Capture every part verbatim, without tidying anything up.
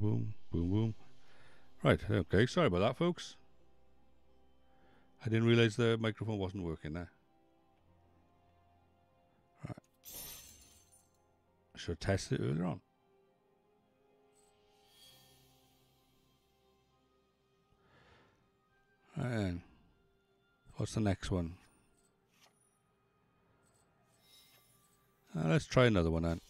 boom, boom, boom. Right, okay, sorry about that, folks. I didn't realize the microphone wasn't working there. Right. Should have tested it earlier on. And what's the next one? Uh, let's try another one then.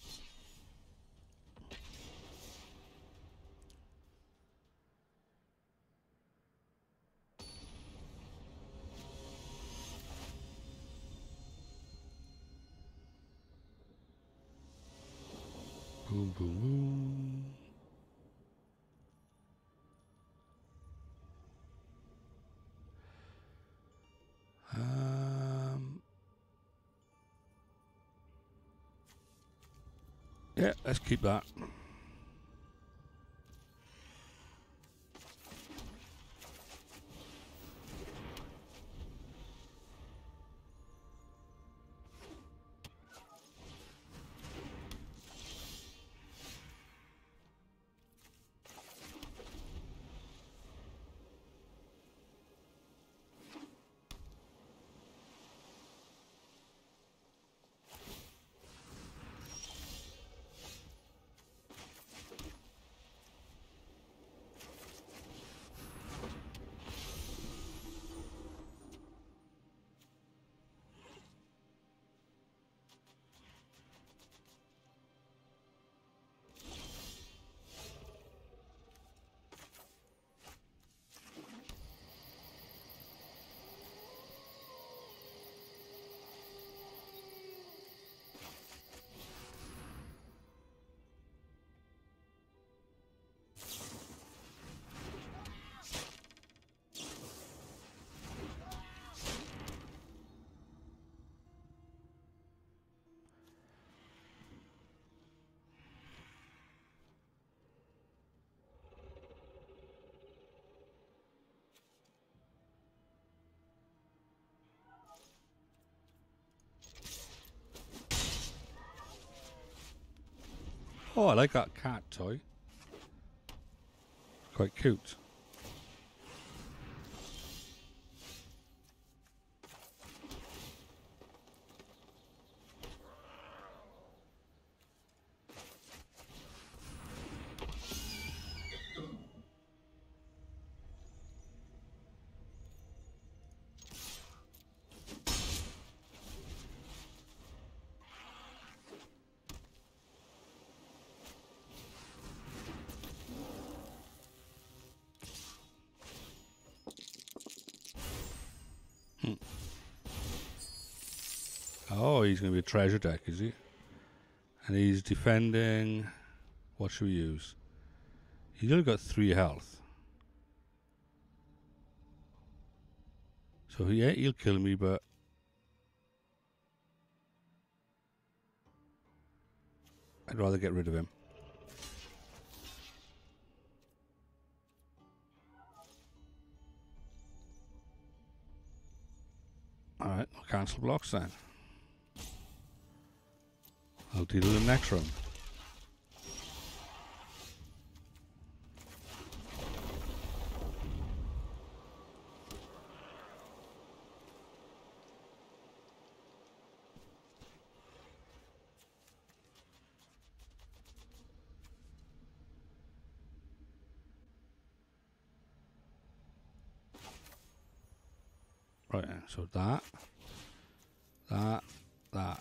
Boom, boom, boom. Um, yeah, let's keep that. Oh, I like that cat toy. Quite cute. Hmm. Oh, he's going to be a treasure deck, is he? And he's defending. What should we use? He's only got three health. So yeah, he'll kill me, but I'd rather get rid of him. Alright, I'll cancel blocks then. I'll deal with him next round. Right, so that, that, that.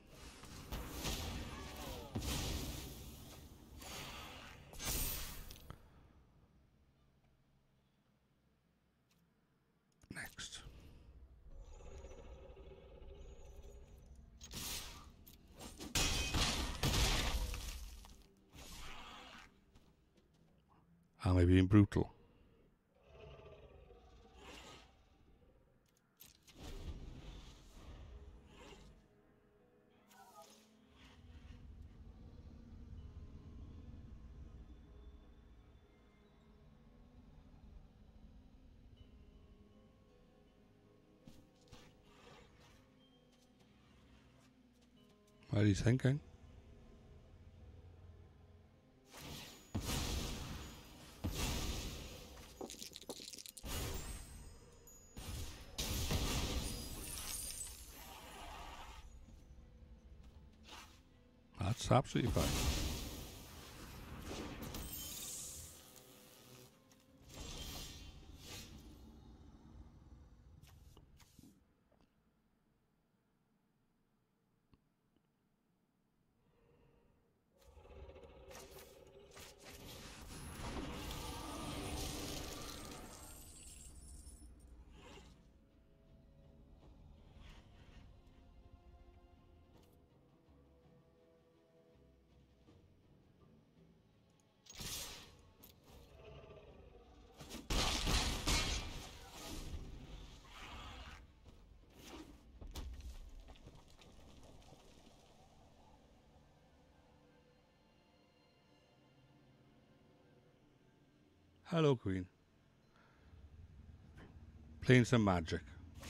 Next. Am I being brutal? What are you thinking? That's absolutely fine. Hello, Queen. Playing some magic.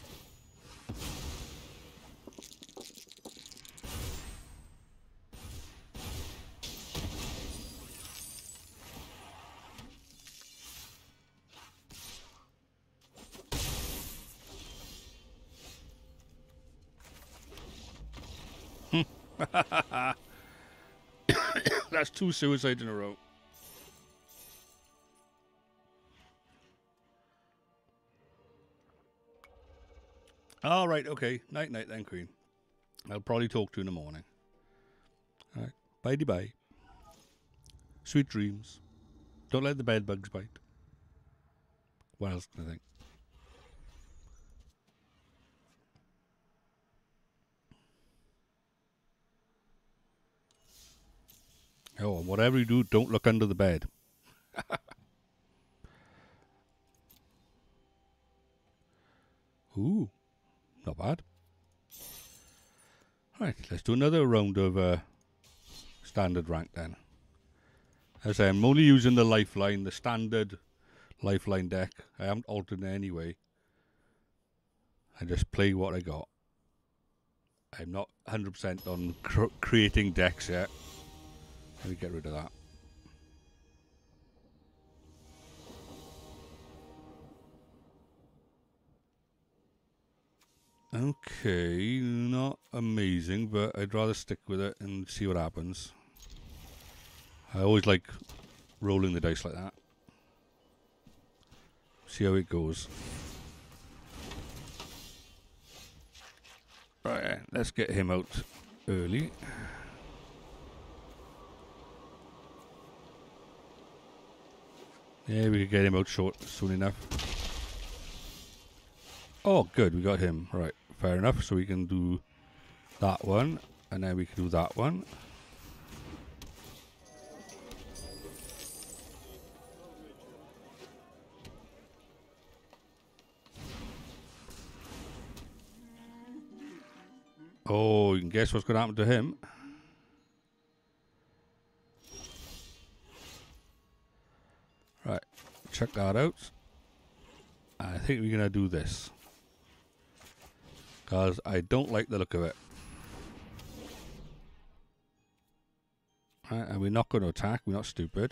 That's two suicides in a row. All right, okay. Night, night, then, Queen. I'll probably talk to you in the morning. All right, bye, bye. Sweet dreams. Don't let the bed bugs bite. What else can I think? Oh, whatever you do, don't look under the bed. Ooh, not bad. Right, let's do another round of uh, standard rank then. As I say, I'm only using the lifeline, the standard lifeline deck. I haven't altered it anyway. I just play what I got. I'm not one hundred percent on cr creating decks yet. Let me get rid of that. Okay, not amazing, but I'd rather stick with it and see what happens. I always like rolling the dice like that. See how it goes. Right, let's get him out early. Yeah, we could get him out short soon enough. Oh, good, we got him. Right, fair enough. So we can do that one, and then we can do that one. Oh, you can guess what's going to happen to him. Right, check that out. I think we're going to do this, because I don't like the look of it. Right, and we're not going to attack, we're not stupid.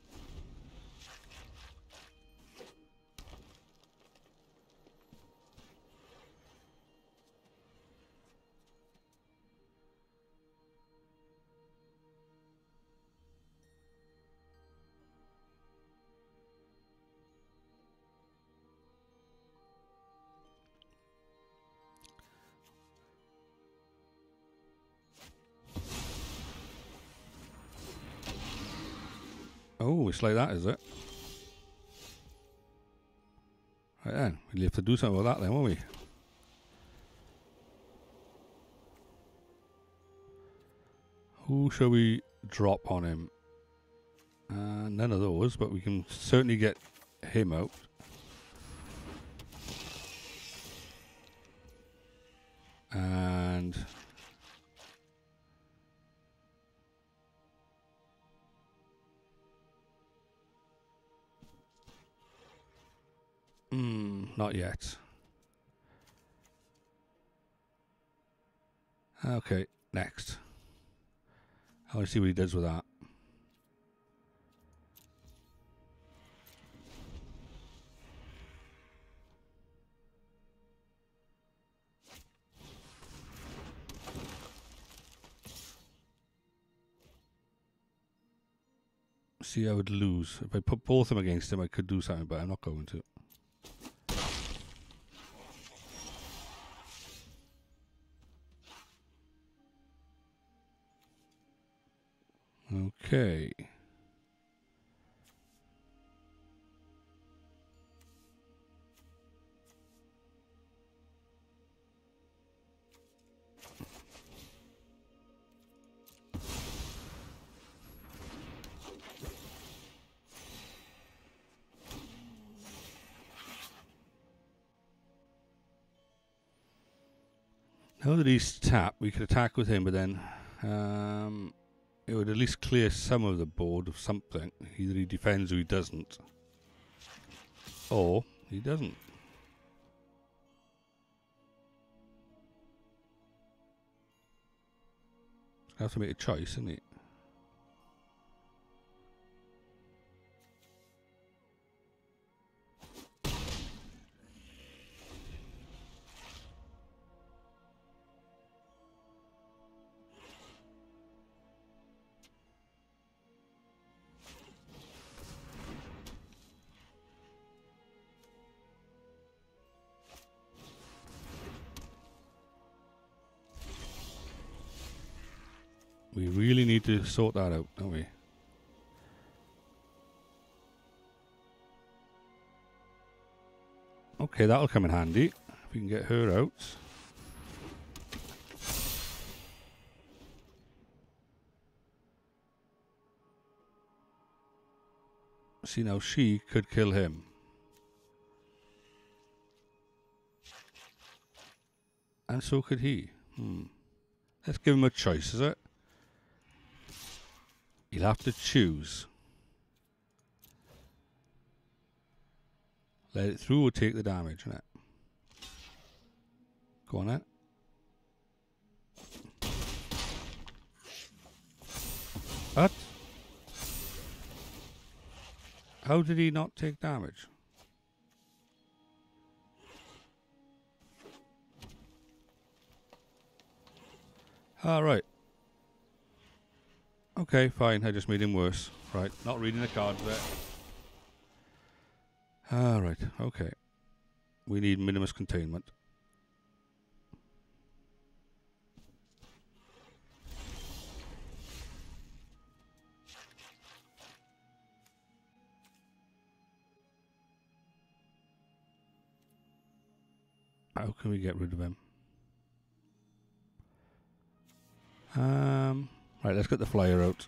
Oh, it's like that, is it? Right then, we'll have to do something with that then, won't we? Who shall we drop on him? Uh, none of those, but we can certainly get him out. And Hmm, not yet. Okay, next. I want to see what he does with that. See, I would lose. If I put both of them against him, I could do something, but I'm not going to. Okay. Now that he's tapped, we could attack with him, but then um, it would at least clear some of the board of something. Either he defends or he doesn't. Or he doesn't. I have to make a choice, isn't it? We really need to sort that out, don't we? Okay, that'll come in handy. If we can get her out. See, now she could kill him. And so could he. Hmm. Let's give him a choice, is it? He'll have to choose. Let it through or take the damage, innit? Go on then. What? How did he not take damage? All right. Okay, fine. I just made him worse. Right. Not reading the cards there. All right. Okay. We need minimus containment. How can we get rid of him? Um. Right. Let's get the flyer out.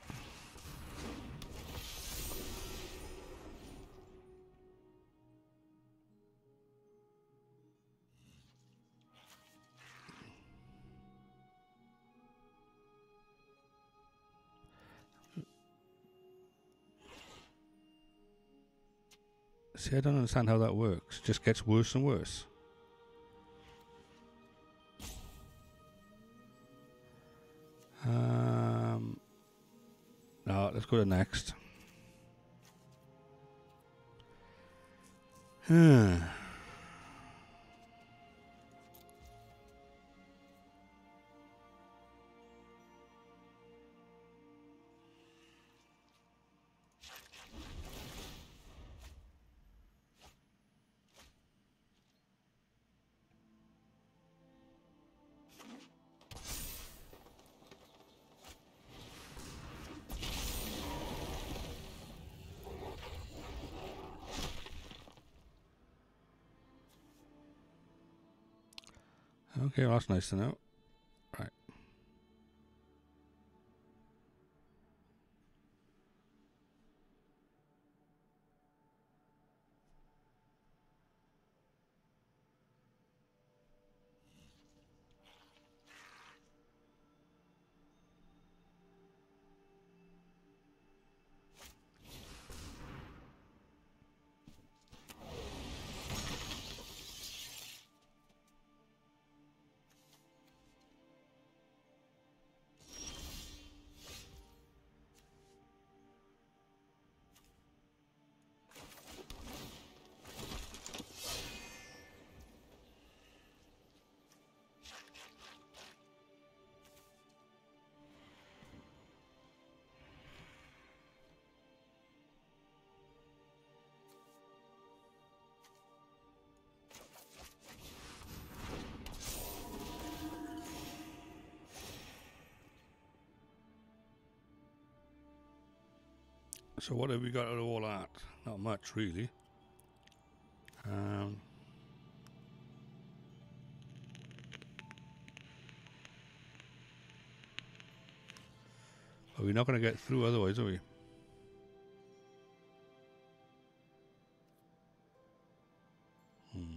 See, I don't understand how that works. It just gets worse and worse. Um, no, let's go to next. Okay, well, that's nice to know. Right. So what have we got out of all that? Not much, really. Um, but we're not going to get through otherwise, are we? Hmm.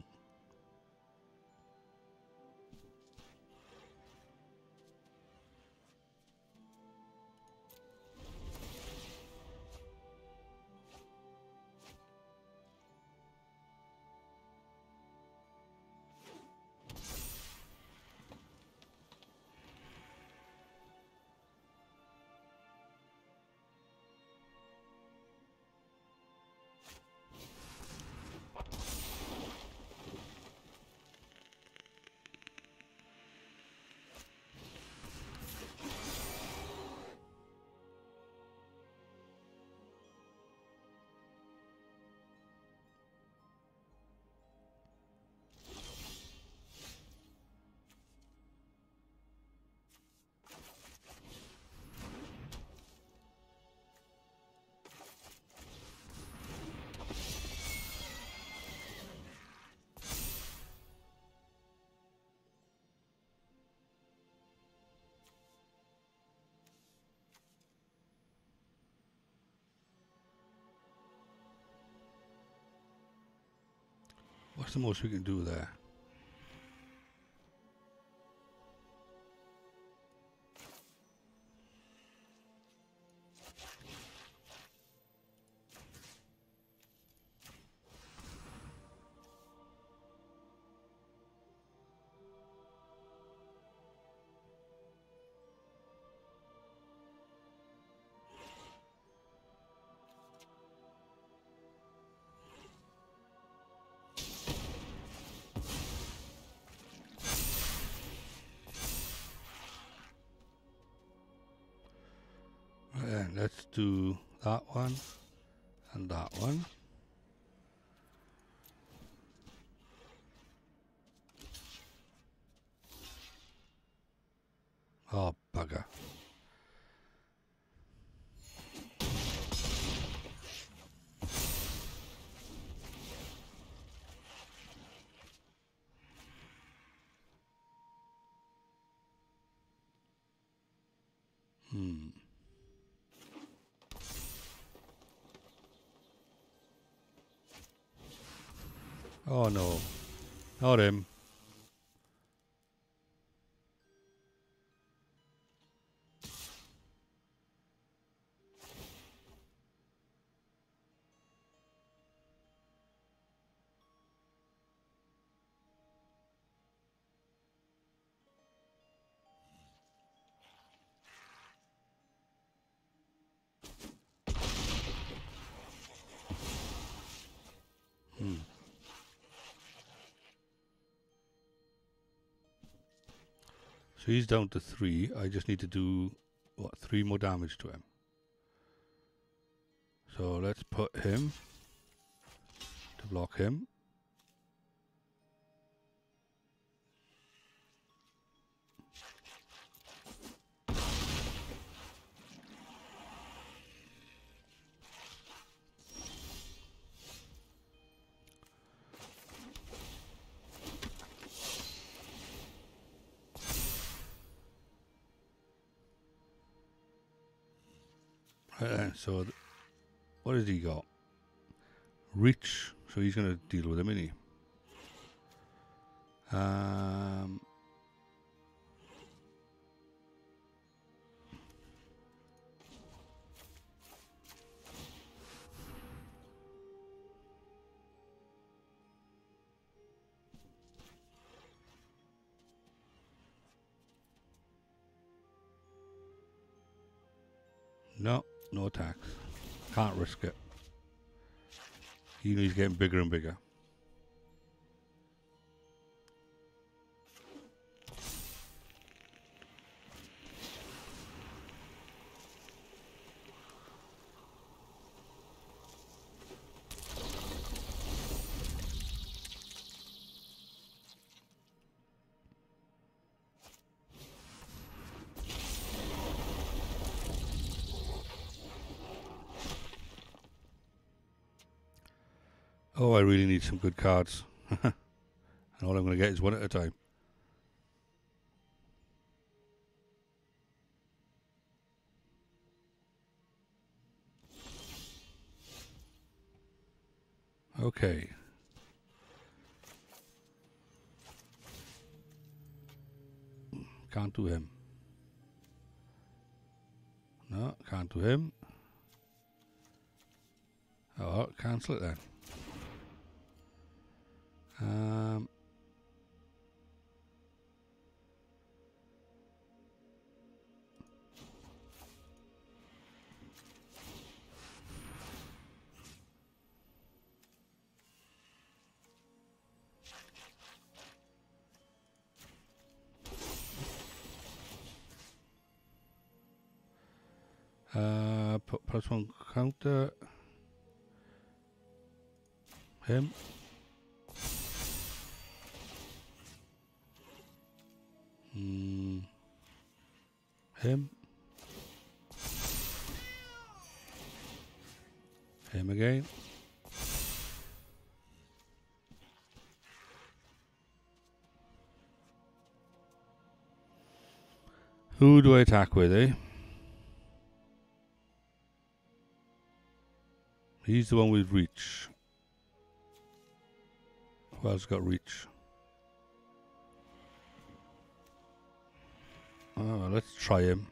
What's the most we can do there? Right then, let's do that one and that one. Oh, bugger. Hmm. Oh no, not him. Hmm. So he's down to three. I just need to do, what, three more damage to him. So let's put him to block him. Right then, so th- what has he got? Reach. So he's going to deal with him, isn't he? Um, no, no attacks. Can't risk it. You know he's getting bigger and bigger. Oh, I really need some good cards. And all I'm going to get is one at a time. Okay. Can't do him. No, can't do him. Oh, well, cancel it then. Um, uh, put plus one counter. Him. Mm. Him. Him again. Who do I attack with, eh? He's the one with reach. Who else got reach? Oh, let's try him.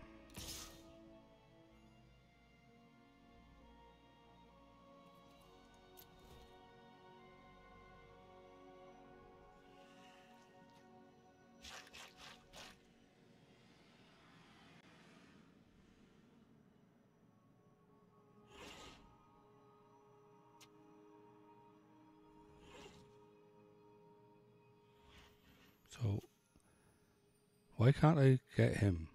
So, why can't I get him?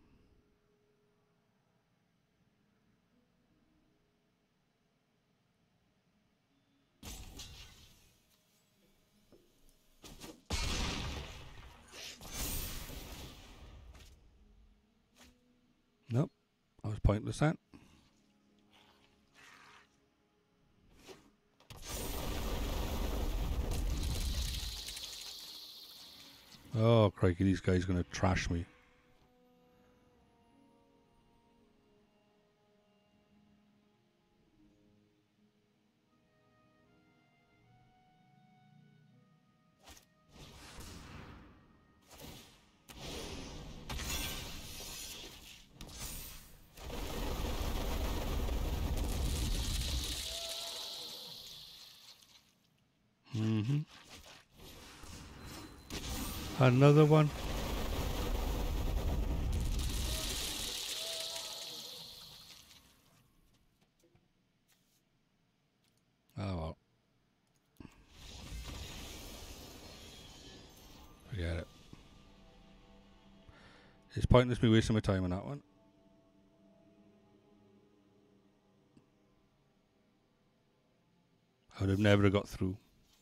Nope. I was pointless then. Oh, crikey, these guys are going to trash me. Mm-hmm. Another one. Oh, well. Forget it. It's pointless me wasting my time on that one. I would have never got through.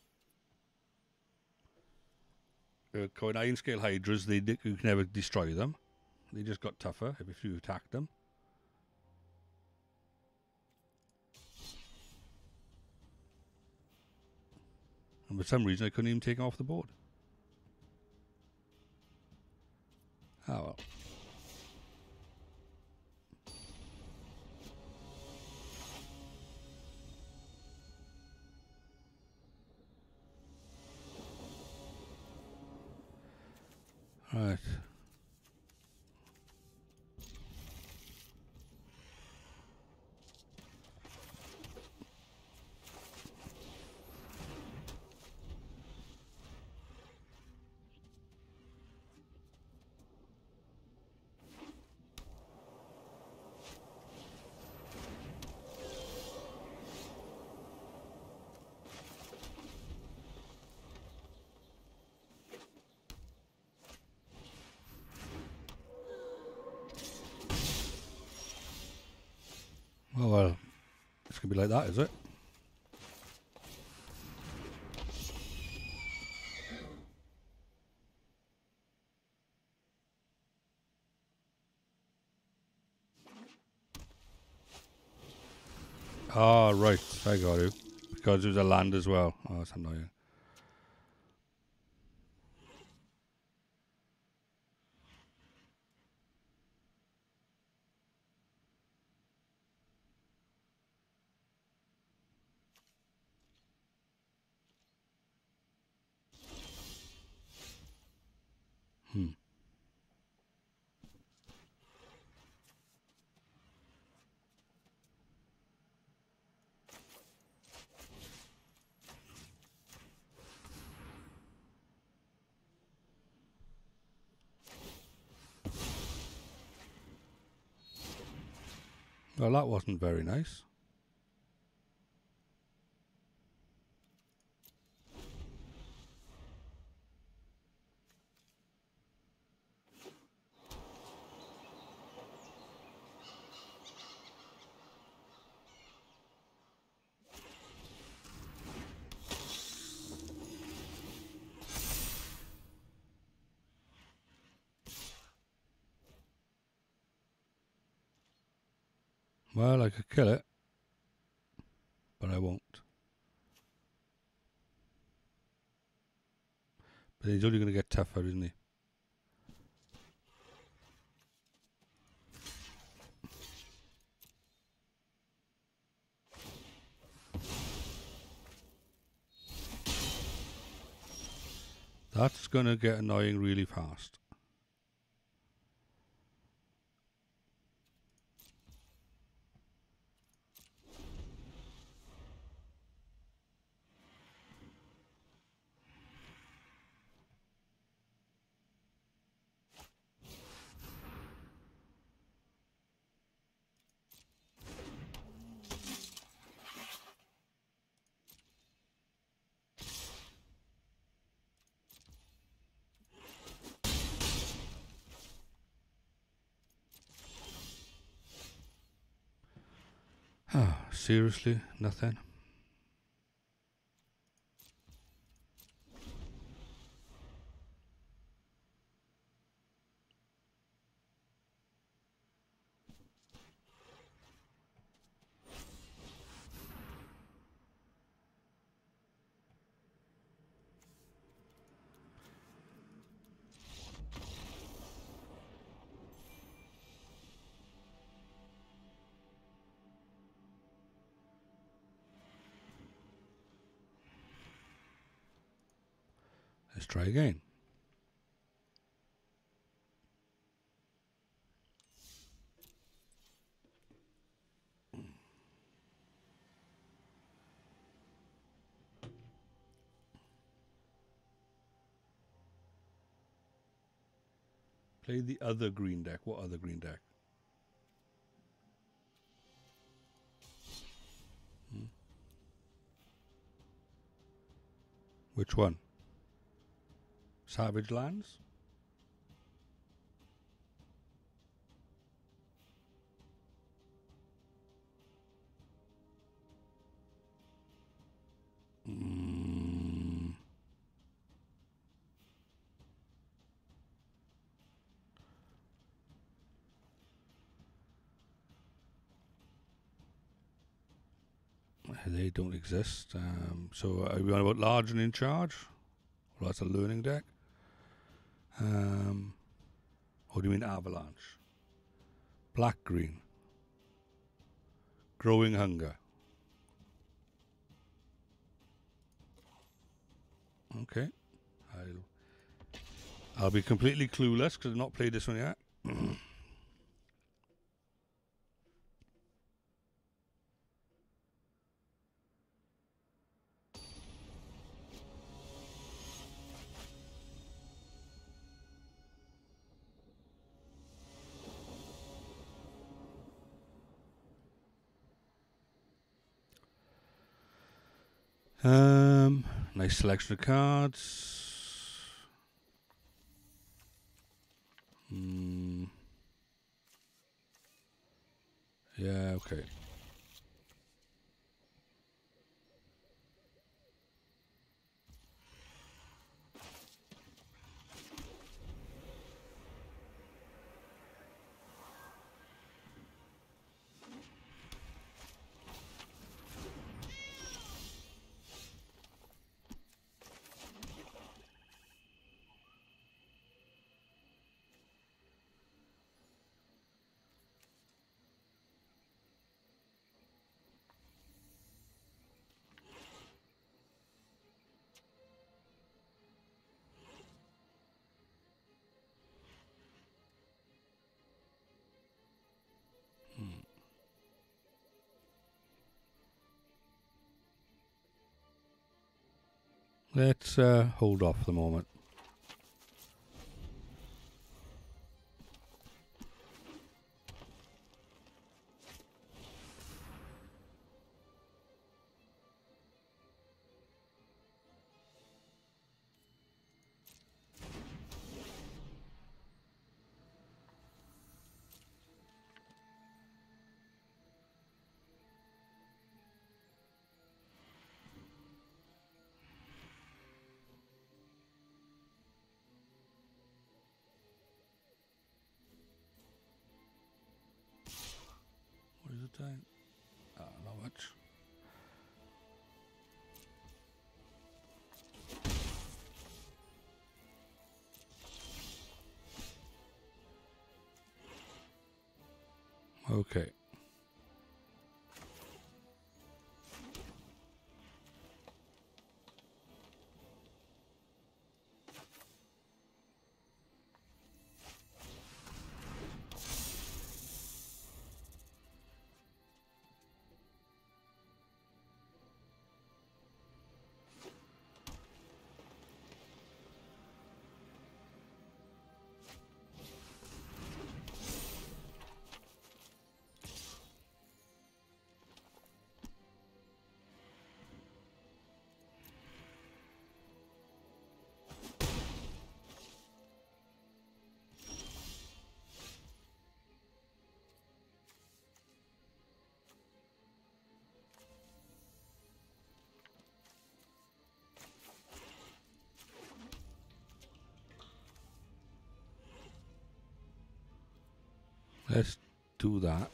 Uh, Coin Iron Scale Hydras, they you could never destroy them. They just got tougher if you attacked them. And for some reason, I couldn't even take them off the board. Oh well. Right. Oh well. It's going to be like that, is it? Ah, right. I got you. because it was a land as well. Oh, that's annoying. Hmm. Well, that wasn't very nice. Well, I could kill it, but I won't. But he's only going to get tougher, isn't he? That's going to get annoying really fast. Ah, seriously, nothing. Let's try again. Play the other green deck. What other green deck? Hmm. Which one? Savage Lands? Mm. They don't exist. Um, so are we on about large and in charge? Well, that's a learning deck. Um, or do you mean avalanche? Black green. Growing hunger. Okay. I'll, I'll be completely clueless because I've not played this one yet. Um, nice selection of cards. Hmm. Yeah, okay. Let's uh, hold off for the moment. What is the time? Ah, not much. Okay. Let's do that.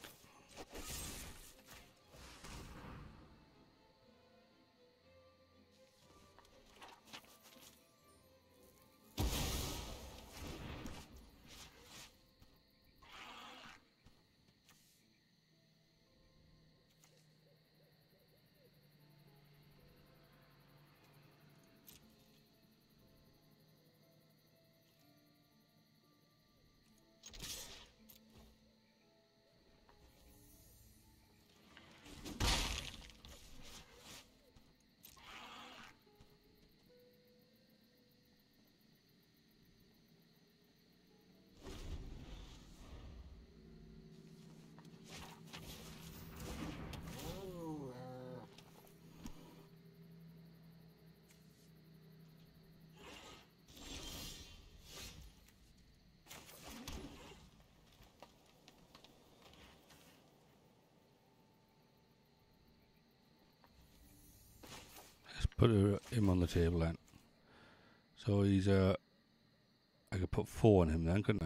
Put him on the table then. So he's uh I could put four on him then, couldn't I?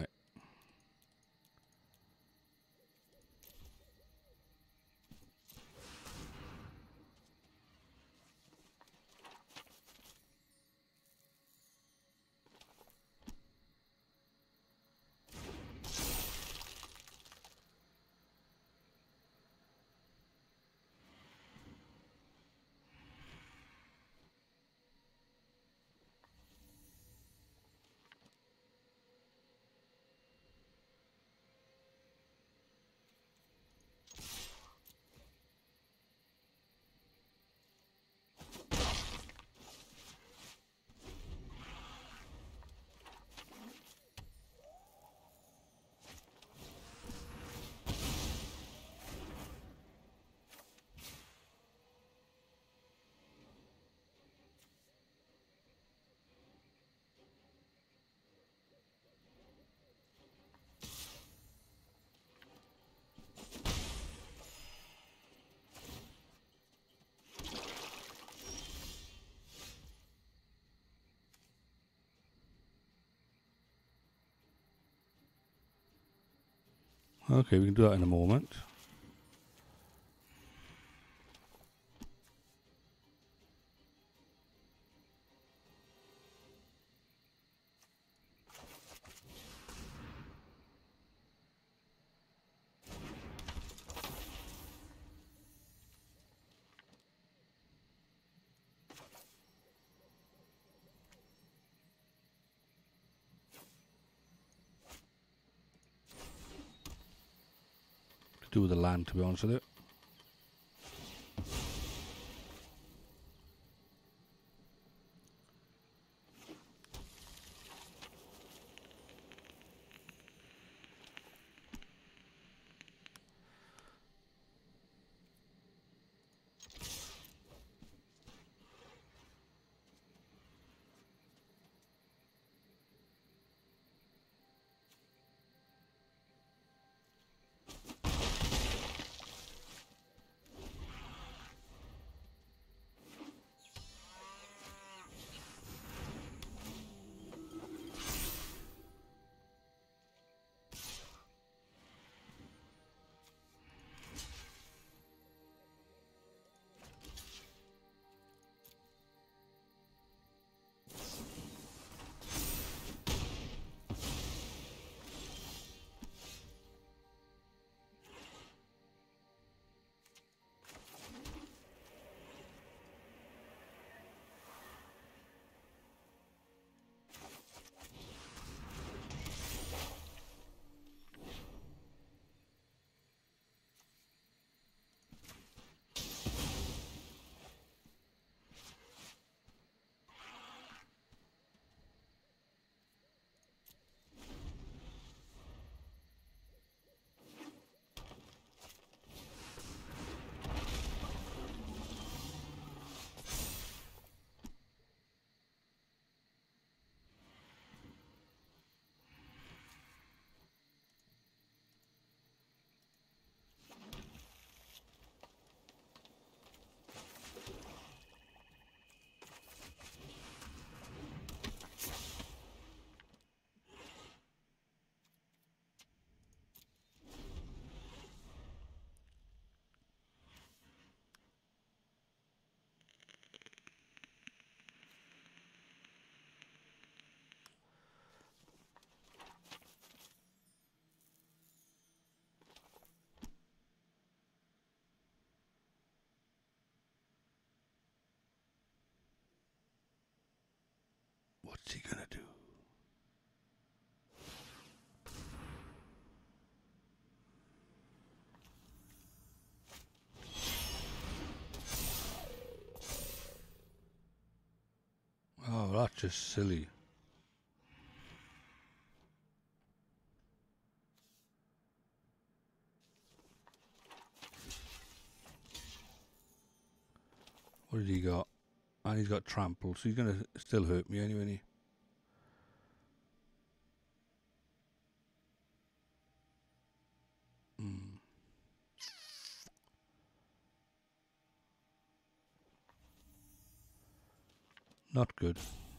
Okay, we can do that in a moment. Do with the land, to be honest with it. What's he gonna do? Oh, that's just silly. What did he got? And he's got trample, so he's gonna still hurt me anyway, isn't he? Hmm. Not good.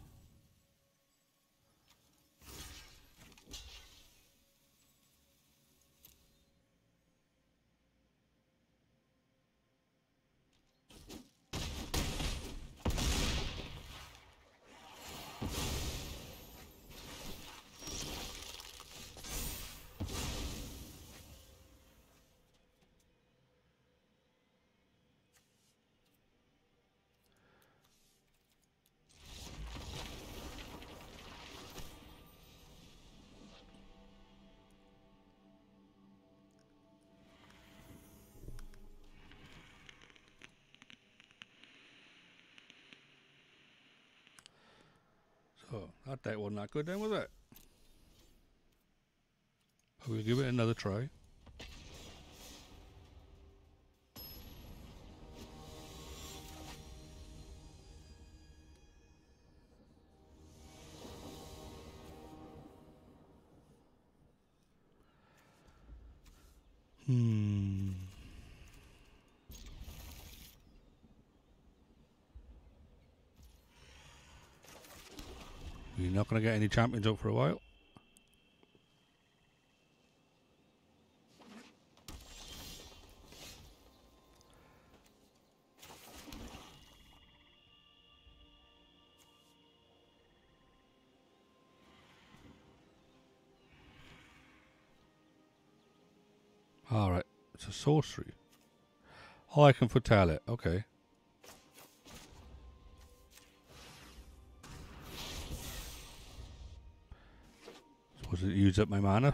So that deck wasn't that good then, was it? But we'll give it another try. Hmm. We're not going to get any champions up for a while. Alright, it's a sorcery. Oh, I can foretell it. Okay. Suppose it used up my mana.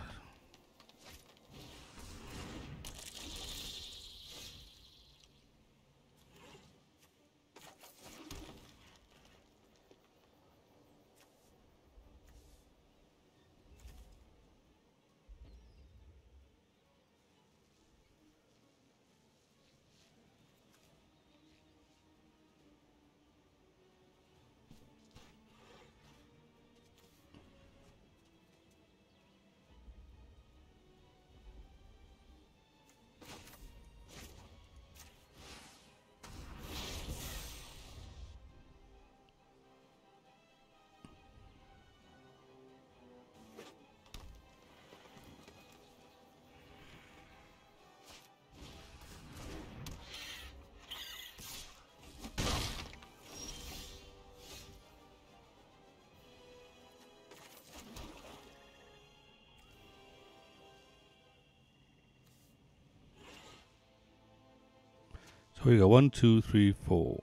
So we got one, two, three, four.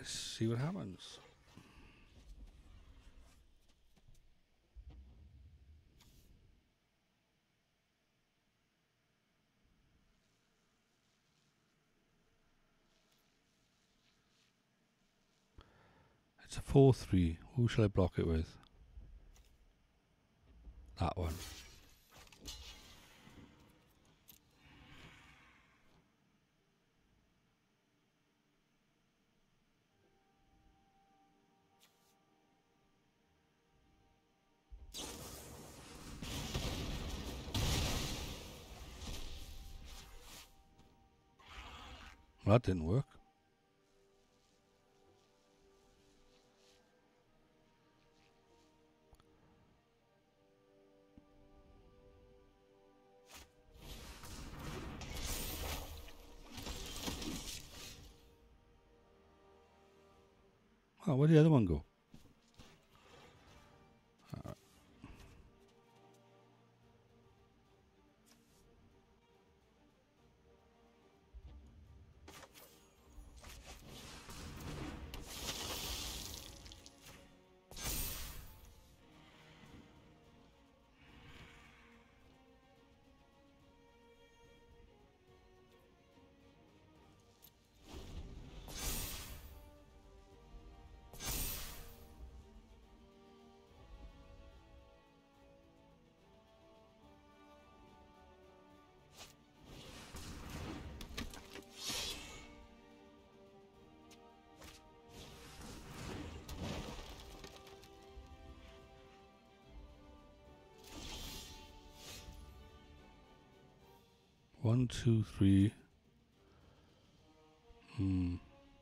Let's see what happens. It's a four three. Who shall I block it with? That one. Well, that didn't work. Oh, where'd the other one go? Uh, one, two, three. Hmm.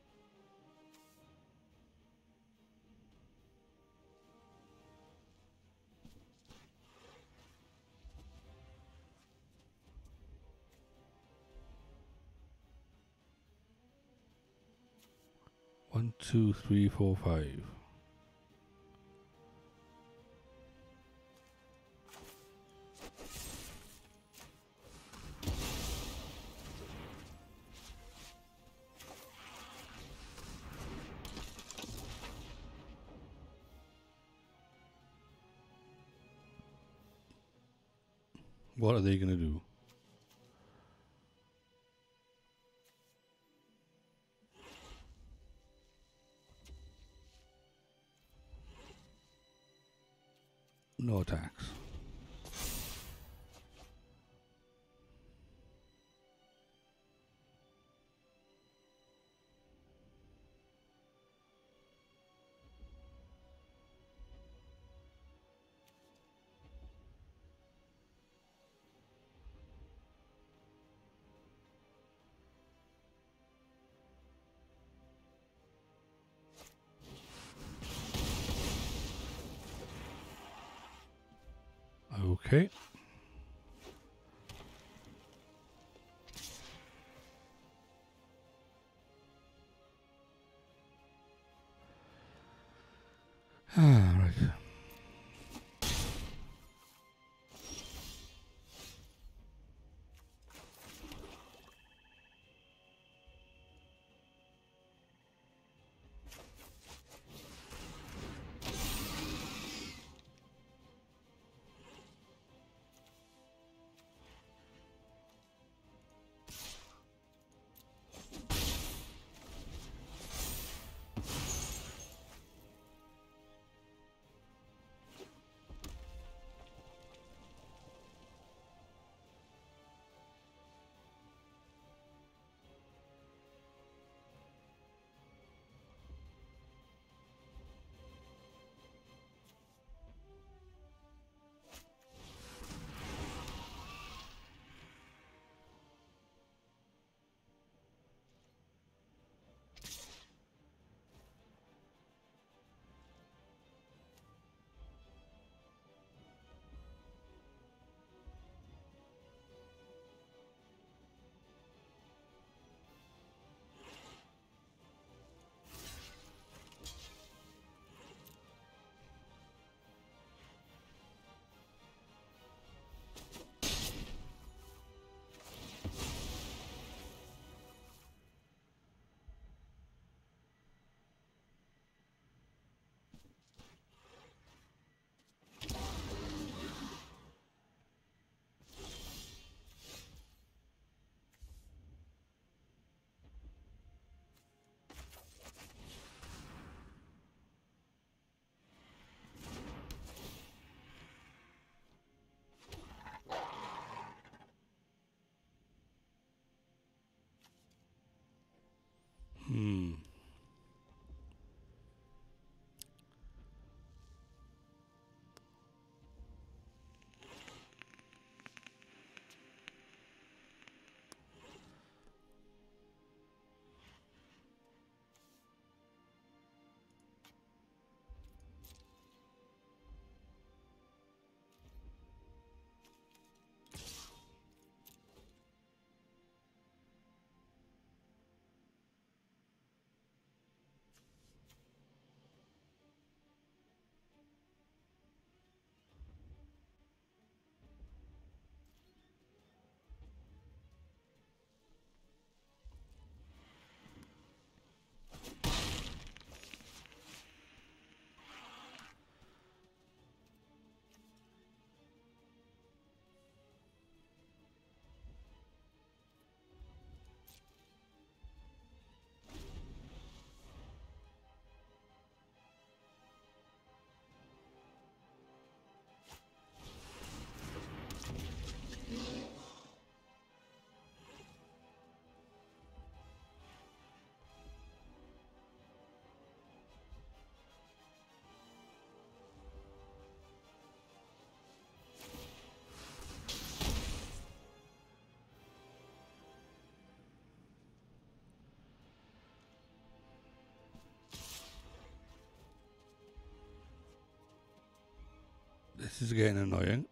One, two, three, four, five. What are they going to do? No attacks. Okay. Ah, right. This is getting annoying.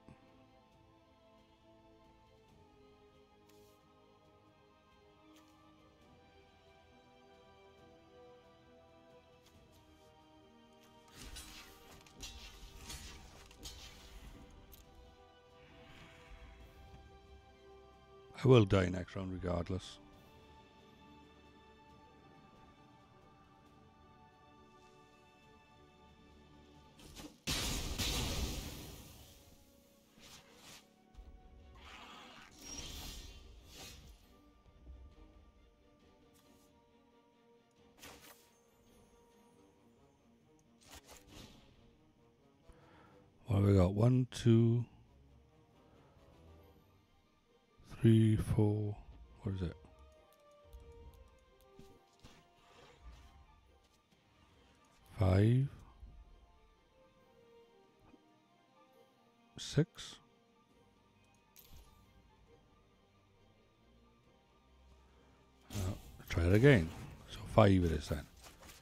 I will die next round regardless. What have we got? One, two, three, four. What is it? Five, six. Uh, try it again. So five it is then.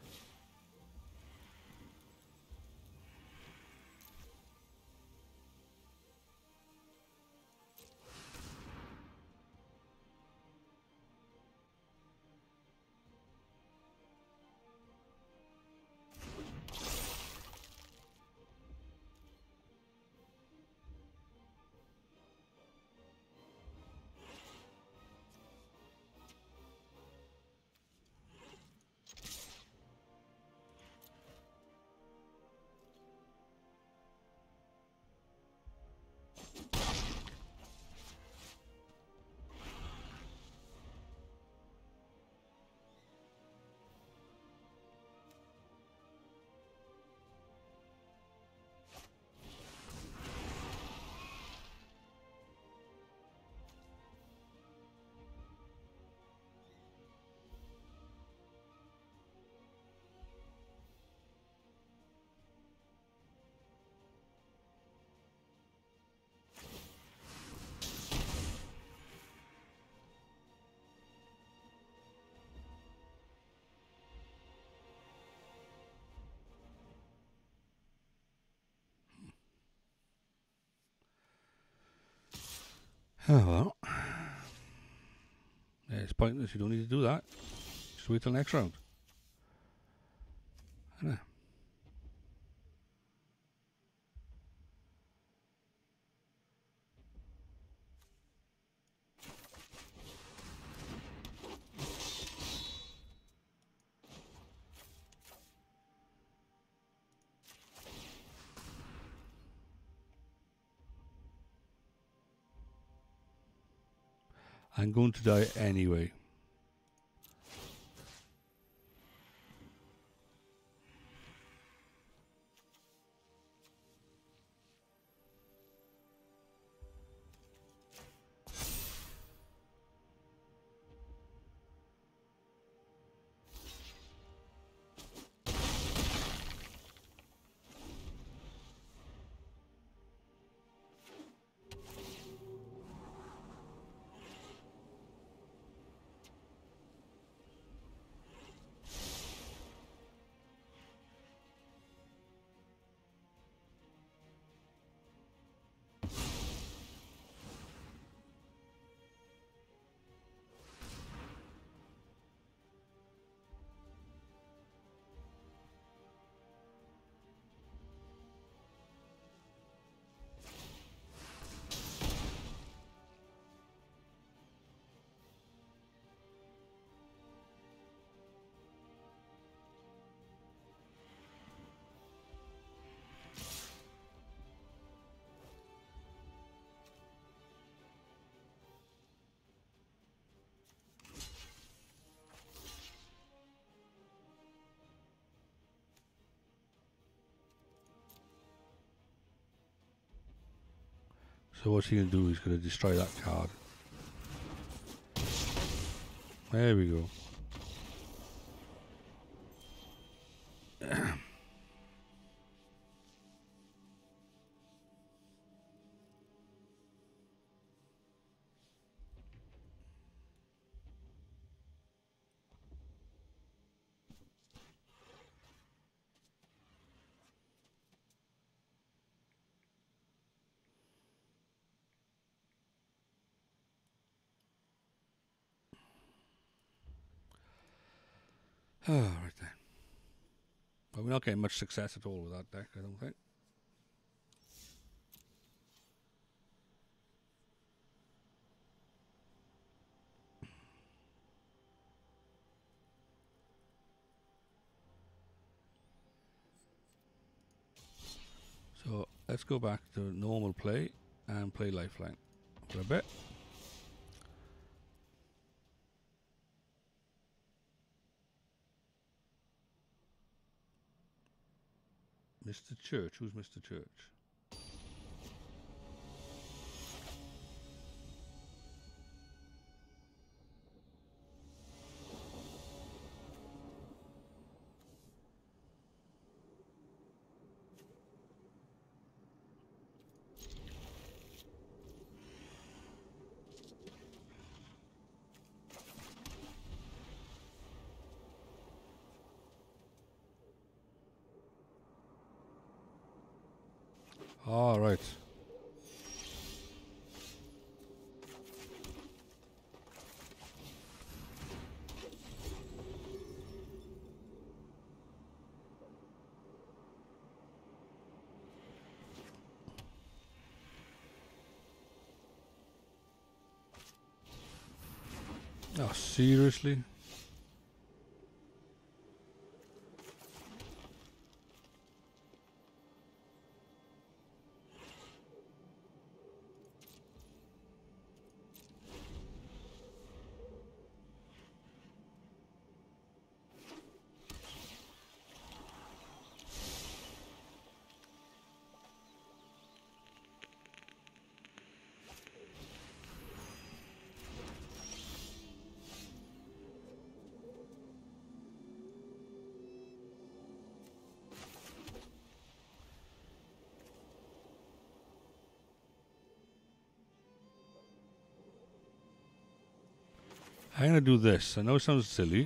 Oh well. Yeah, it's pointless. You don't need to do that. Just wait till next round. Yeah. I'm going to die anyway. So what's he going to do? He's going to destroy that card. There we go. Oh, right then. But we're not getting much success at all with that deck, I don't think. So let's go back to normal play and play Lifeline for a bit. Mister Church, who's Mister Church? All right. Oh, seriously? I'm going to do this. I know it sounds silly.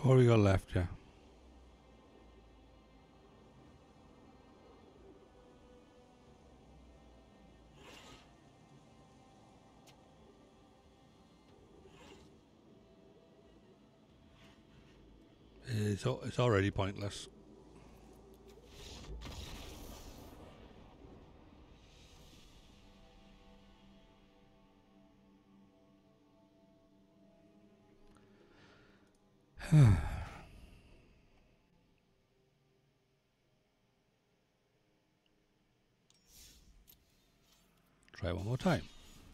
What we got left, yeah? It's, it's already pointless. Try one more time.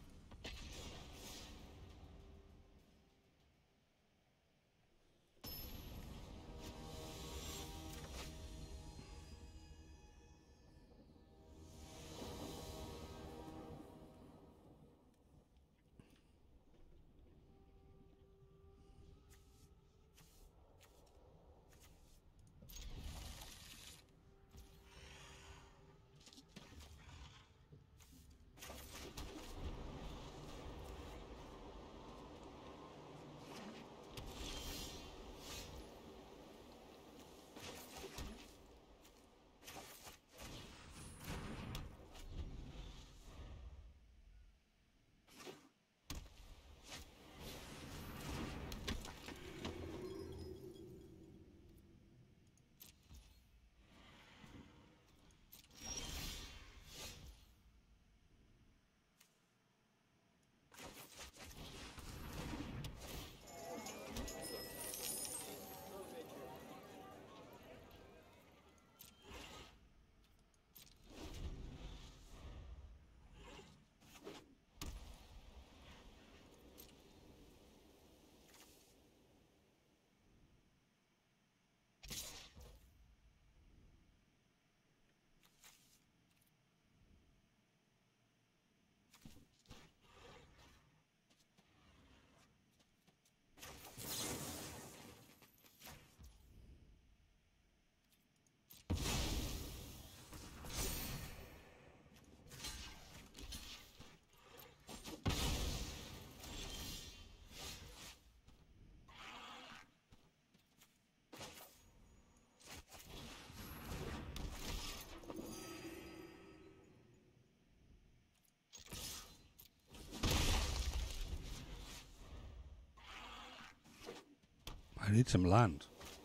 I need some land.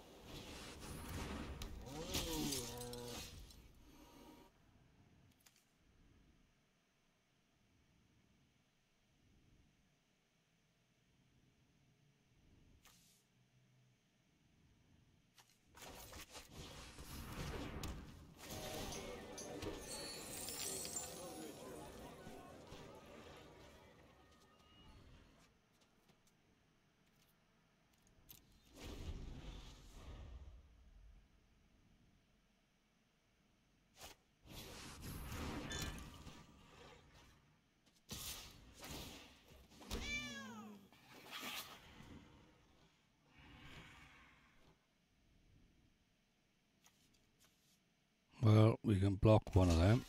Well, we can block one of them.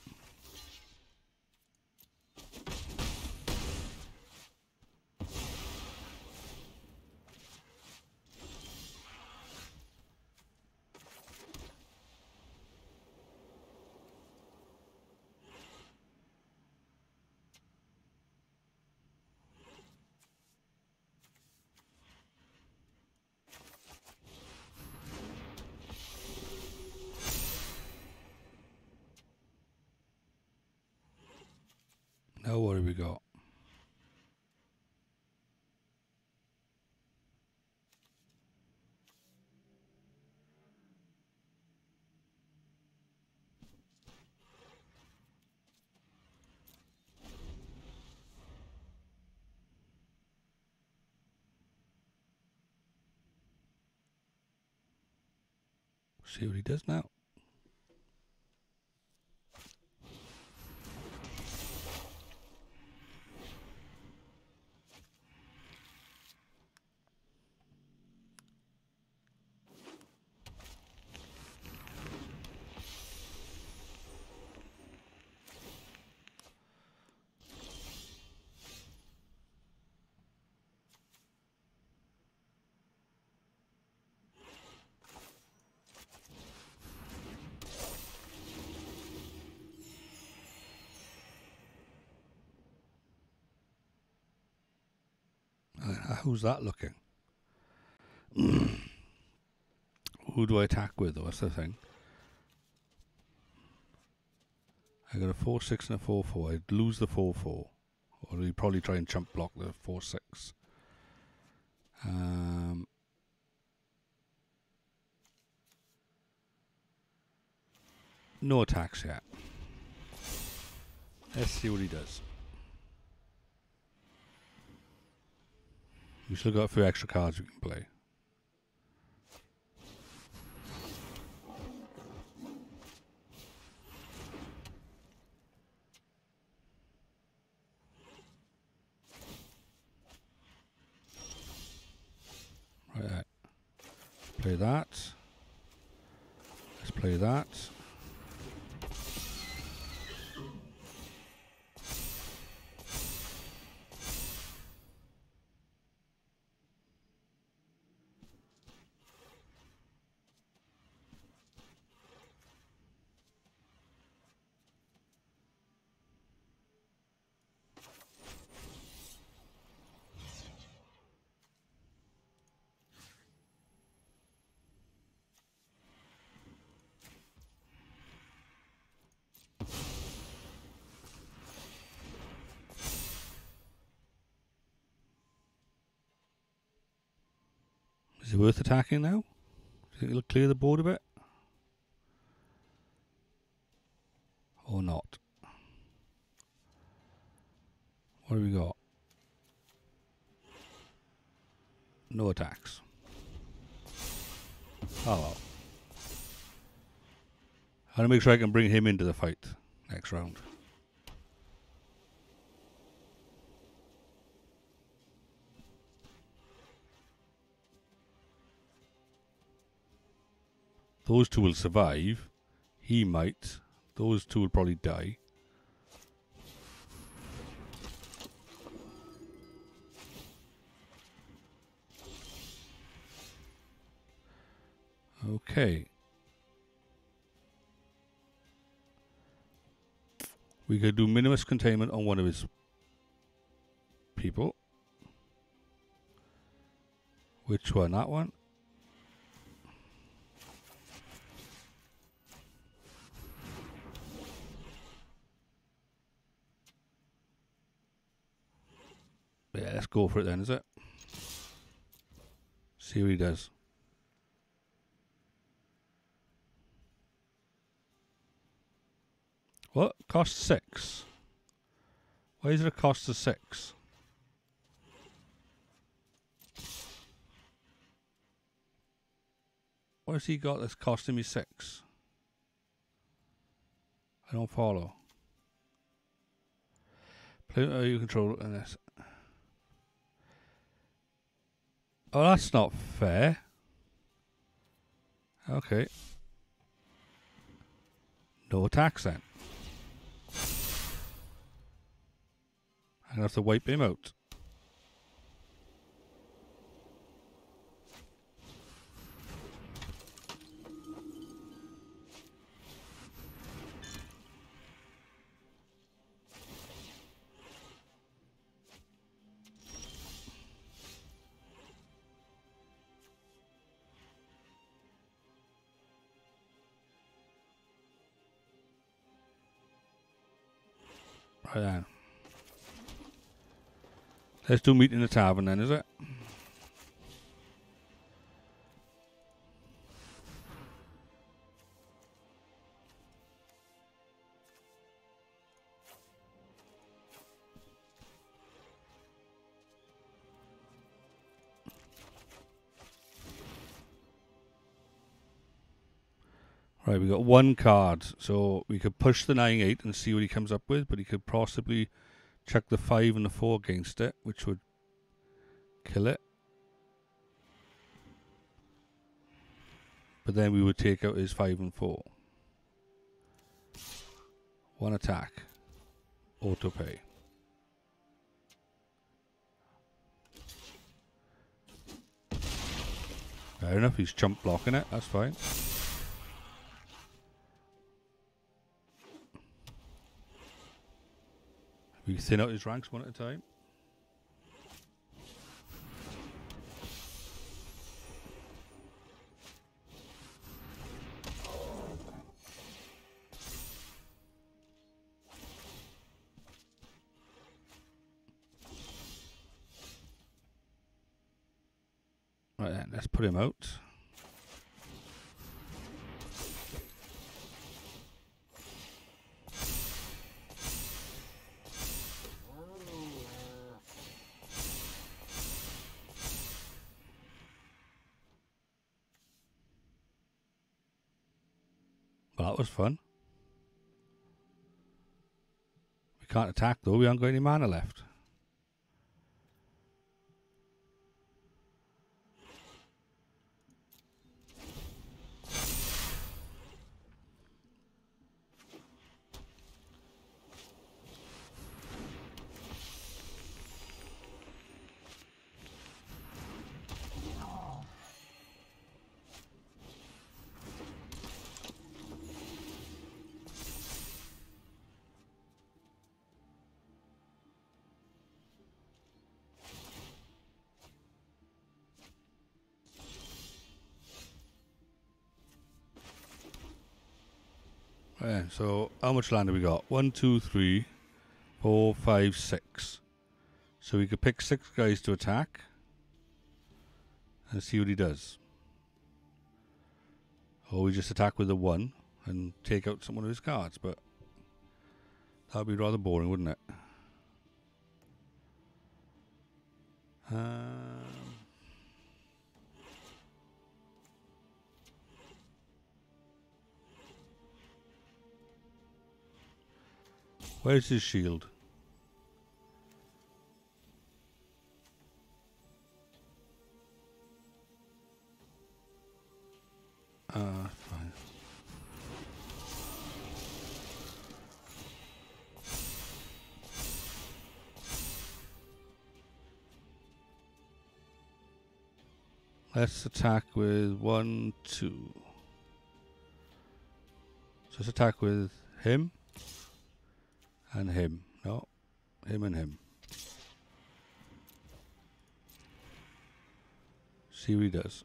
Now what do we got? See what he does now. How's that looking? Who do I attack with, though? That's the thing. I got a four six and a four four. I'd lose the four four. Or he'd probably try and chump block the four six. Um, no attacks yet. Let's see what he does. We still got a few extra cards we can play. Right. Play that. Let's play that. Is it worth attacking now? Do you think it'll clear the board a bit? Or not? What have we got? No attacks. Oh well. I want to make sure I can bring him into the fight next round. Those two will survive. He might. Those two will probably die. Okay. We could do minimus containment on one of his people. Which one? That one? Yeah, let's go for it then, is it? See what he does. What? Cost six? Why is it a cost of six? What has he got that's costing me six? I don't follow. Play, oh, you control in this. Oh, that's not fair. Okay. No attacks then. I'm going to have to wipe him out. Right then. Let's do meet in the tavern then, is it? Right, we got one card, so we could push the nine eight and see what he comes up with, but he could possibly chuck the five and the four against it, which would kill it. But then we would take out his five and four. One attack. Auto pay. Fair enough, he's chump blocking it, that's fine. We thin out his ranks one at a time. Right then, let's put him out. Well, that was fun. We can't attack though, we haven't got any mana left. Yeah, so how much land have we got? One, two, three, four, five, six. So we could pick six guys to attack and see what he does. Or we just attack with the one and take out some one of his cards, but that would be rather boring, wouldn't it? Um, where's his shield? Ah, uh, fine. Let's attack with one, two. So let's attack with him and him. No, him and him. See what he does.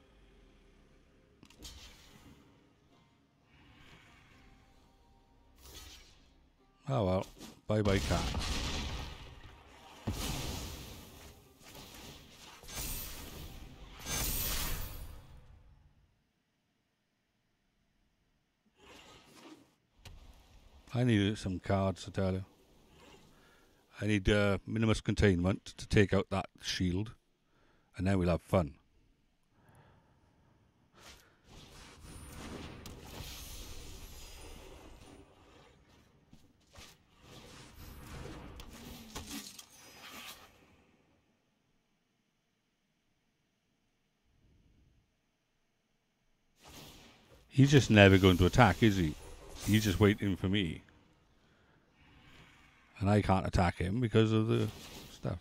Oh well, bye bye cat. I need some cards, I tell you. I need uh, minimus containment to take out that shield, and then we'll have fun. He's just never going to attack, is he? He's just waiting for me. And I can't attack him because of the stuff.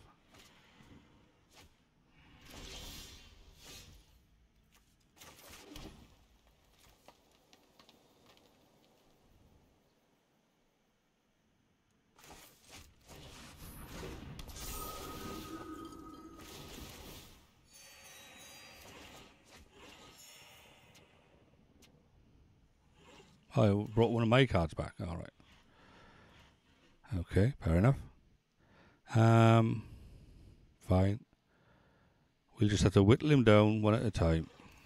Oh, I brought one of my cards back. All right. Okay, fair enough. Um, fine. We'll just have to whittle him down one at a time.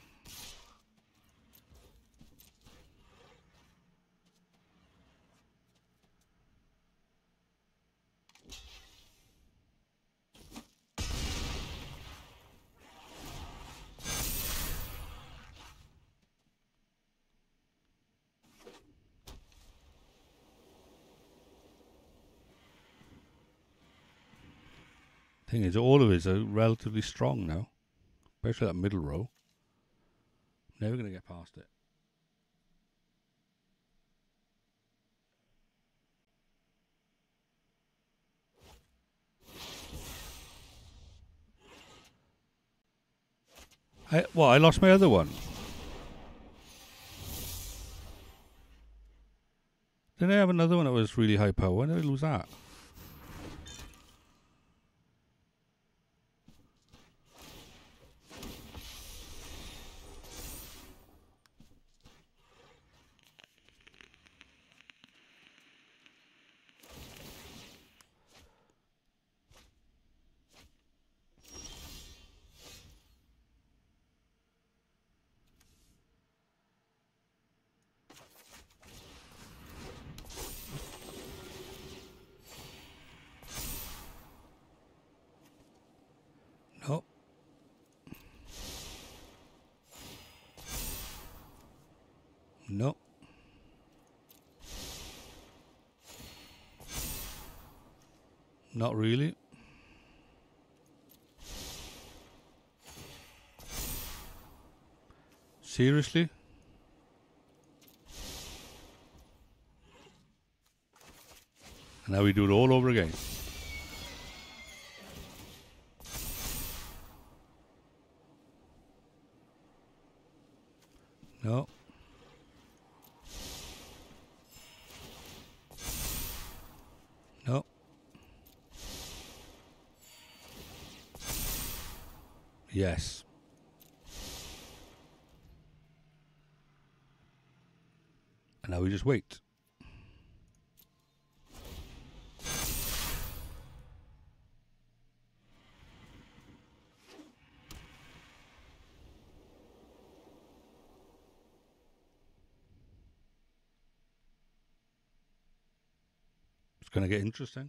Thing is, all of his are relatively strong now, especially that middle row. Never going to get past it. I, well, I lost my other one. Didn't I have another one that was really high power? When did I lose that? No. No. Not really. Seriously? And now we do it all over again. No. No. Yes. And now we just wait. It's going to get interesting.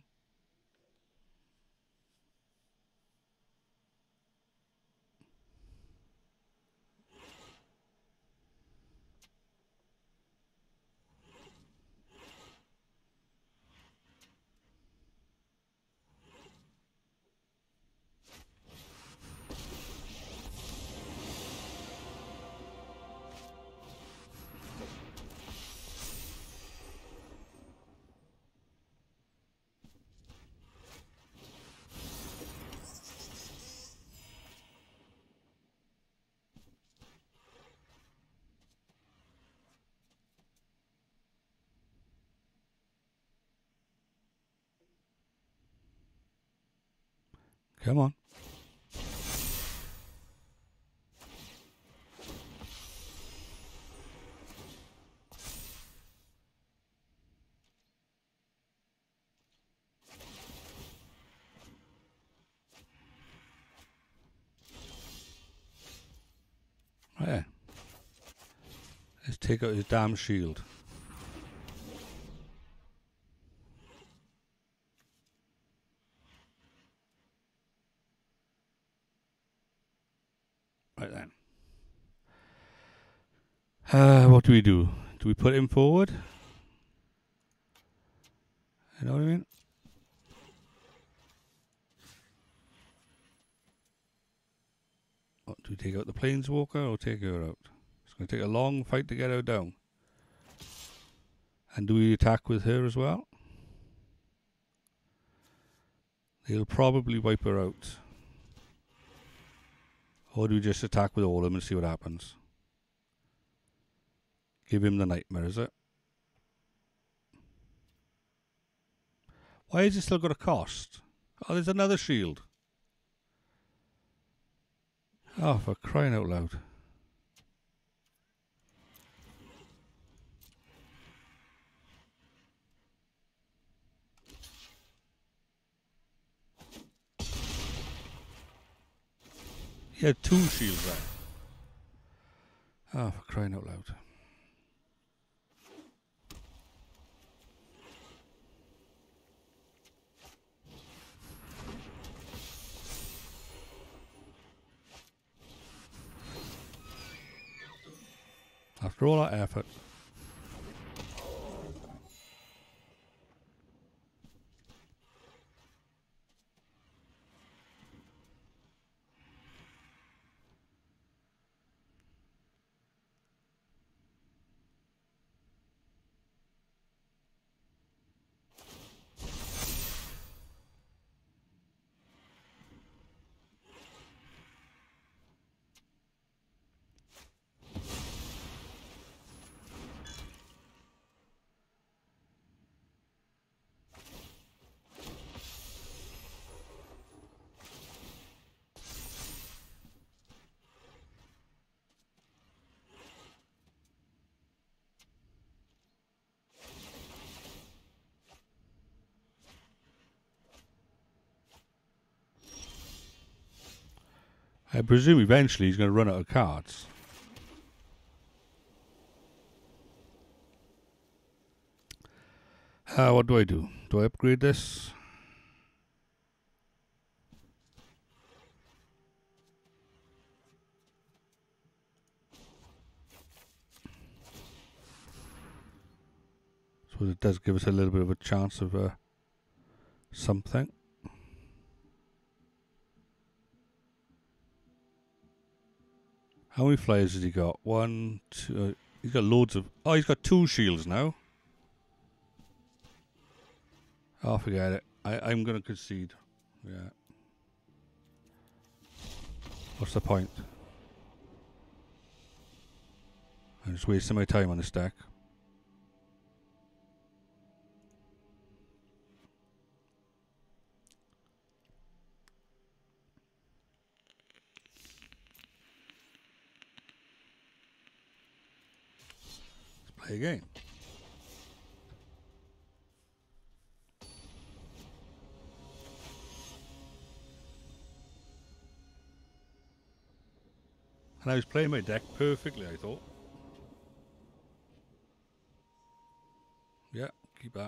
Come on. Yeah. Let's take out his damn shield. Right then. Uh, what do we do? Do we put him forward? You know what I mean? What, do we take out the planeswalker or take her out? It's going to take a long fight to get her down. And do we attack with her as well? They'll probably wipe her out. Or do we just attack with all of them and see what happens? Give him the nightmare, is it? Why has it still got a cost? Oh, there's another shield. Oh, for crying out loud. He had two shields there. Oh, for crying out loud. After all that effort. I presume eventually he's going to run out of cards. Uh, what do I do? Do I upgrade this? But it does give us a little bit of a chance of uh, something. How many flyers has he got? One, two. Uh, he's got loads of. Oh, he's got two shields now. Oh, forget it. I, I'm going to concede. Yeah. What's the point? I'm just wasting my time on this deck. Let's play again. And I was playing my deck perfectly, I thought. Yeah, keep that.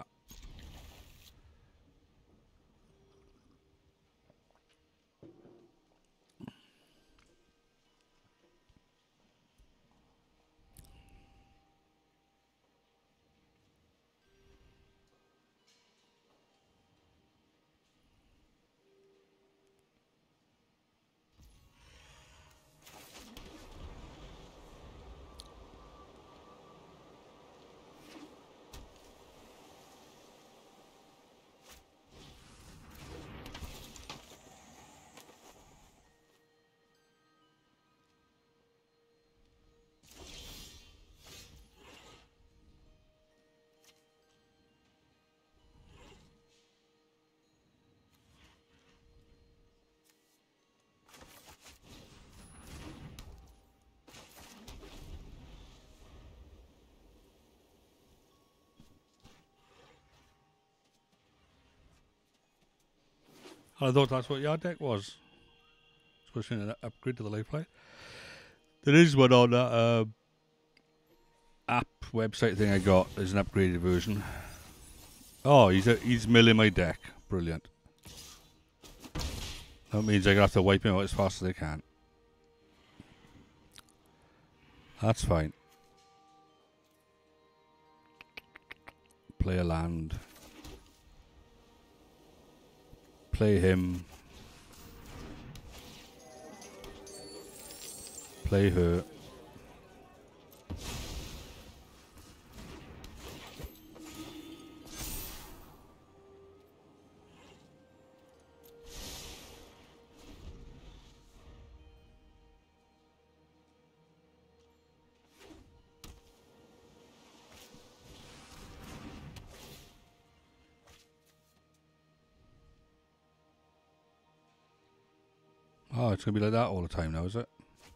I thought that's what your deck was. Supposed to be an upgrade to the lifeline. There is one on that uh, app website thing I got. There's an upgraded version. Oh, he's a, he's milling my deck. Brilliant. That means I'm going to have to wipe him out as fast as I can. That's fine. Play a land. Play him. Play her. Oh, it's going to be like that all the time now, is it?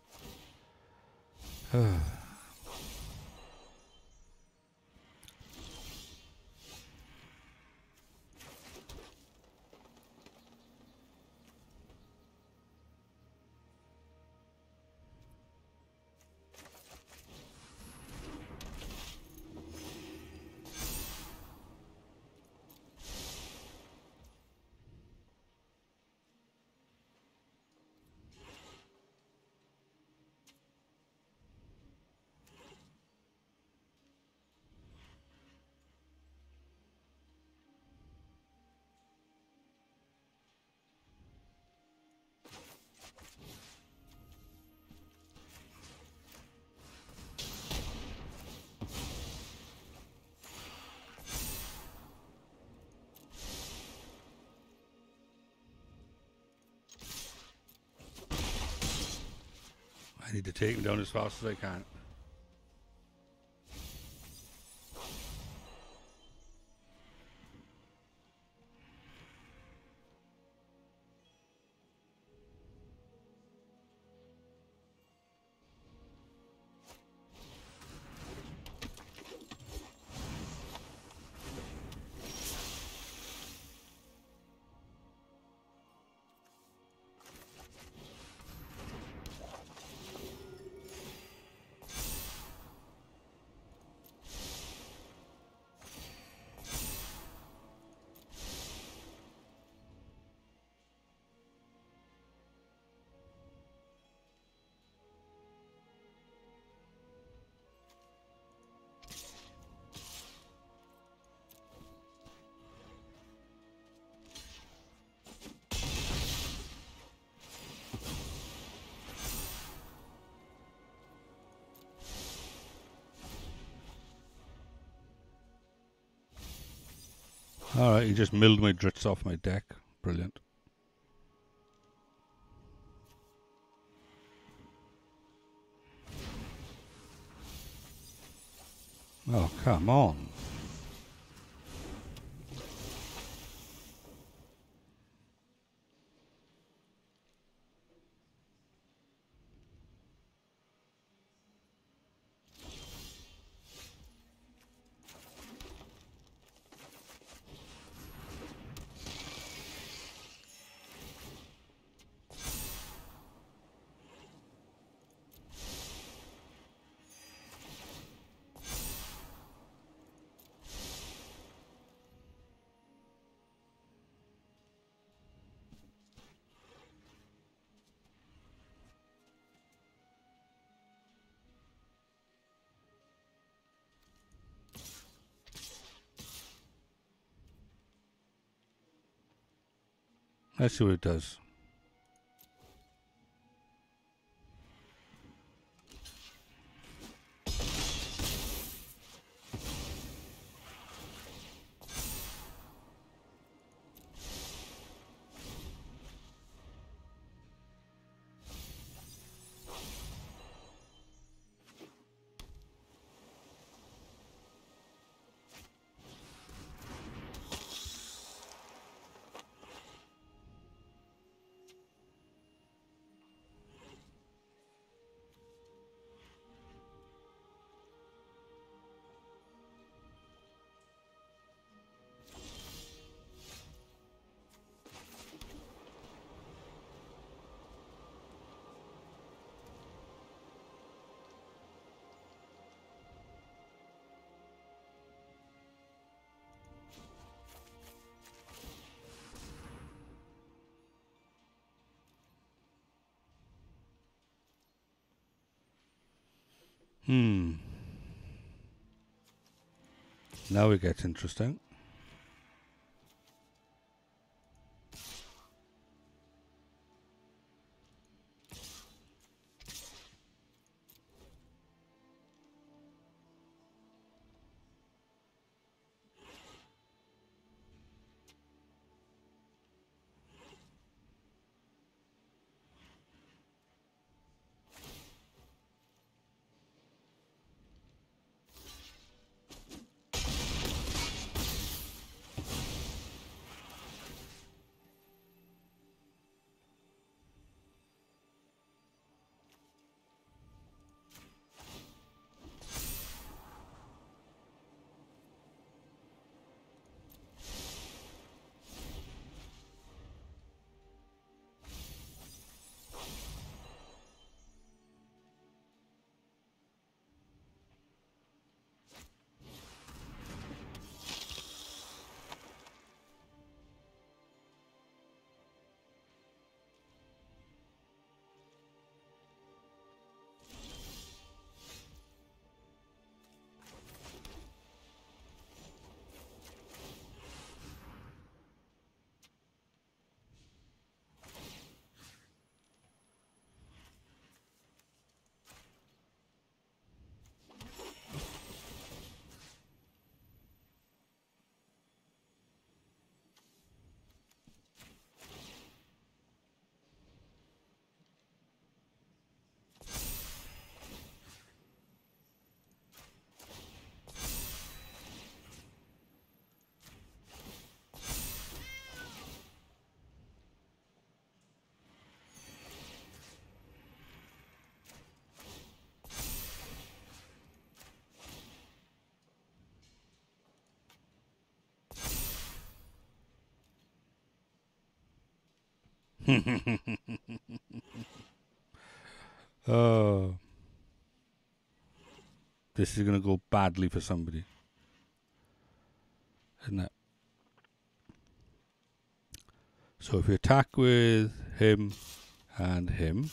I need to take him down as fast as I can. Alright, he just milled my drits off my deck. Brilliant. Oh, come on. Let's see what it does. Hmm. Now it gets interesting. Oh. This is going to go badly for somebody. Isn't it? So if you attack with him and him,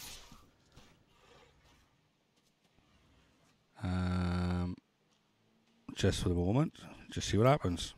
um, just for the moment, just see what happens.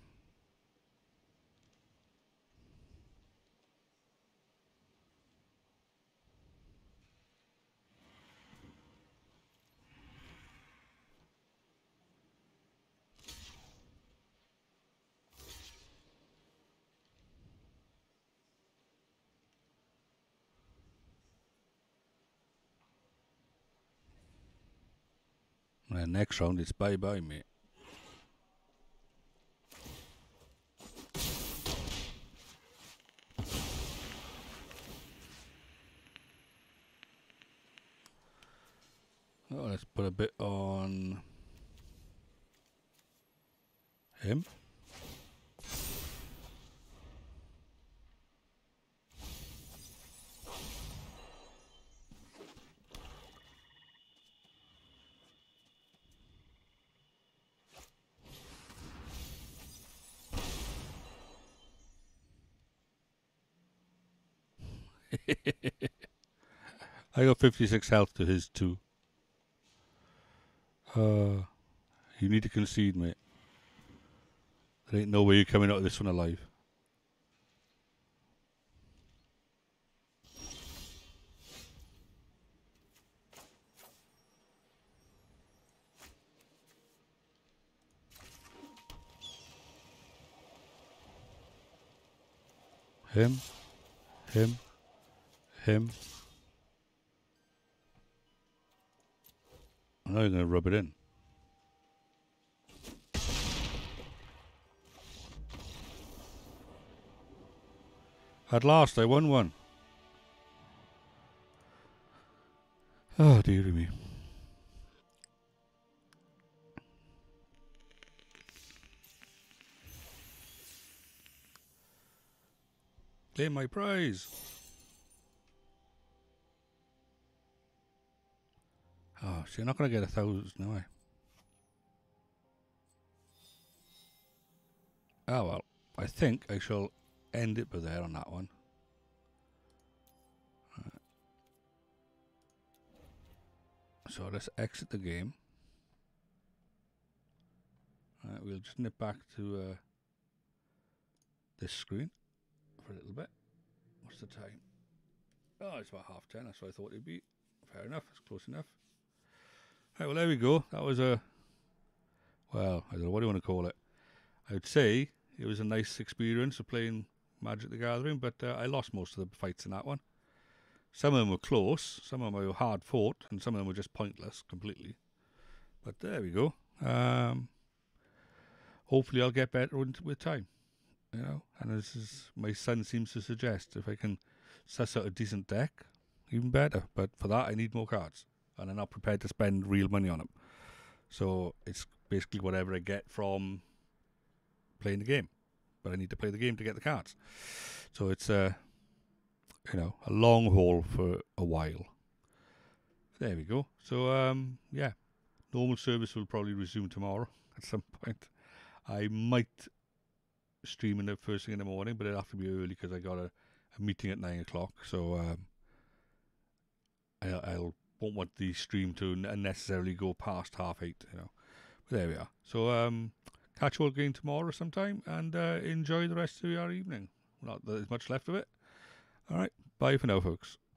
And next round, it's bye-bye, mate. Oh, let's put a bit on him. I got fifty-six health to his two. Uh, you need to concede, mate. There ain't no way you're coming out of this one alive. Him, him, him. I know you're going to rub it in. At last, I won one. Oh, dear me. Claim my prize. Oh, so you're not going to get a thousand, no I? Oh, well. I think I shall end it by there on that one. Right. So let's exit the game. Right, we'll just nip back to uh, this screen for a little bit. What's the time? Oh, it's about half ten. That's what I thought it'd be. Fair enough. It's close enough. Right, well, there we go. That was a... Well, I don't know. What do you want to call it? I would say it was a nice experience of playing Magic the Gathering, but uh, I lost most of the fights in that one. Some of them were close, some of them were hard fought, and some of them were just pointless completely. But there we go. Um, hopefully I'll get better with, with time, you know. And this is my son seems to suggest, if I can suss out a decent deck, even better. But for that, I need more cards, and I'm not prepared to spend real money on them. So it's basically whatever I get from playing the game, but I need to play the game to get the cards. So it's uh, you know, a long haul for a while. There we go. So um, yeah, normal service will probably resume tomorrow at some point. I might stream in the first thing in the morning, but it'll have to be early because I got a, a meeting at nine o'clock. So um, I I'll won't want the stream to unnecessarily go past half eight. You know, but there we are. So um. Catch you all again tomorrow sometime, and uh, enjoy the rest of your evening. Not that there's much left of it. All right, bye for now, folks.